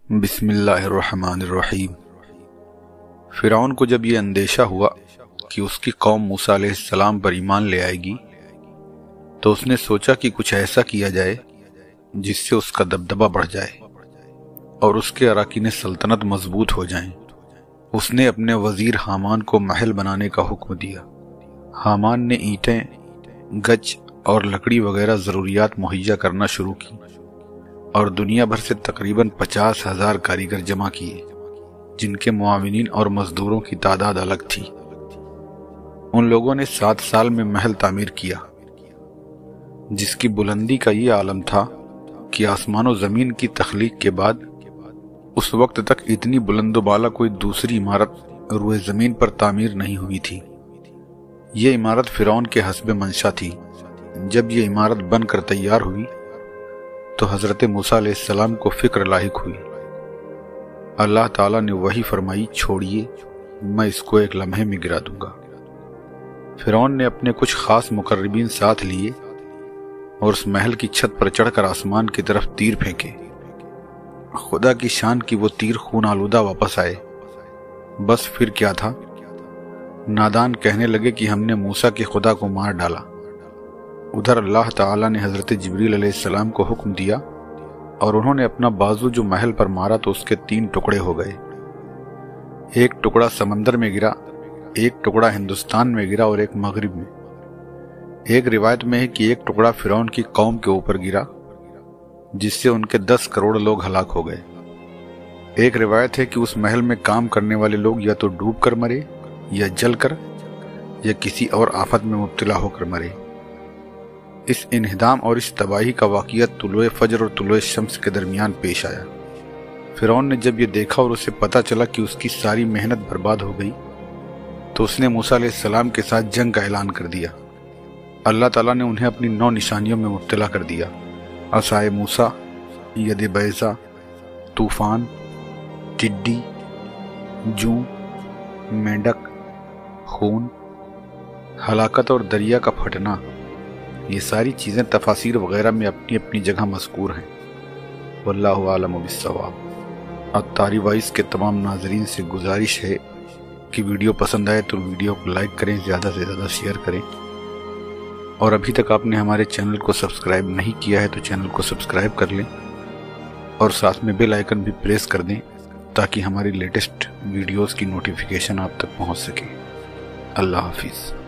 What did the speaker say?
بسم اللہ الرحمن الرحیم۔ فرعون کو جب یہ اندیشہ ہوا کہ اس کی قوم موسیٰ علیہ السلام پر ایمان لے آئے گی تو اس نے سوچا کہ کچھ ایسا کیا جائے جس سے اس کا دبدبہ بڑھ جائے اور اس کے اراکین سلطنت مضبوط ہو جائیں۔ اس نے اپنے وزیر حامان کو محل بنانے کا حکم دیا۔ حامان نے اینٹیں، گچ اور لکڑی وغیرہ ضروریات مہیا کرنا شروع کی اور دنیا بھر سے تقریباً 50,000 کاریگر جمع کیے جن کے معاونین اور مزدوروں کی تعداد الگ تھی۔ ان لوگوں نے 7 سال میں محل تعمیر کیا جس کی بلندی کا یہ عالم تھا کہ آسمان و زمین کی تخلیق کے بعد اس وقت تک اتنی بلند و بالا کوئی دوسری عمارت روئے زمین پر تعمیر نہیں ہوئی تھی۔ یہ عمارت فرعون کے حسب منشا تھی۔ جب یہ عمارت بن کر تیار ہوئی تو حضرت موسیٰ علیہ السلام کو فکر لاحق ہوئی۔ اللہ تعالیٰ نے وحی فرمائی، چھوڑیے، میں اس کو ایک لمحے میں گرا دوں گا۔ فرعون نے اپنے کچھ خاص مقربین ساتھ لیے اور اس محل کی چھت پر چڑھ کر آسمان کی طرف تیر پھینکے۔ خدا کی شان کی وہ تیر خون آلودہ واپس آئے۔ بس پھر کیا تھا، نادان کہنے لگے کہ ہم نے موسیٰ کے خدا کو مار ڈالا۔ ادھر اللہ تعالیٰ نے حضرت جبریل علیہ السلام کو حکم دیا اور انہوں نے اپنا بازو جو محل پر مارا تو اس کے 3 ٹکڑے ہو گئے۔ ایک ٹکڑا سمندر میں گرا، ایک ٹکڑا ہندوستان میں گرا اور ایک مغرب میں۔ ایک روایت میں ہے کہ ایک ٹکڑا فرعون کی قوم کے اوپر گرا جس سے ان کے 10 کروڑ لوگ ہلاک ہو گئے۔ ایک روایت ہے کہ اس محل میں کام کرنے والے لوگ یا تو ڈوب کر مرے یا جل کر یا کسی اور آفت میں مبتلا ہو کر مرے۔ اس انہدام اور اس تباہی کا واقعہ طلوع فجر اور طلوع شمس کے درمیان پیش آیا۔ فرعون نے جب یہ دیکھا اور اسے پتہ چلا کہ اس کی ساری محنت برباد ہو گئی تو اس نے موسیٰ علیہ السلام کے ساتھ جنگ کا اعلان کر دیا۔ اللہ تعالیٰ نے انہیں اپنی 9 نشانیوں میں مبتلا کر دیا: عصائے موسیٰ، ید بیضا، طوفان، ٹڈی، جوں، مینڈک، خون، ہلاکت اور دریا کا پھٹنا۔ یہ ساری چیزیں تفاسیر وغیرہ میں اپنی اپنی جگہ مذکور ہیں۔ واللہ عالم بالصواب۔ اتاری وائس کے تمام ناظرین سے گزارش ہے کہ ویڈیو پسند آئے تو ویڈیو کو لائک کریں، زیادہ سے زیادہ شیئر کریں، اور ابھی تک آپ نے ہمارے چینل کو سبسکرائب نہیں کیا ہے تو چینل کو سبسکرائب کر لیں اور ساتھ میں بیل آئیکن بھی پریس کر دیں تاکہ ہماری لیٹسٹ ویڈیوز کی نوٹیفیکیشن آپ تک پہنچ سکے۔ اللہ حافظ۔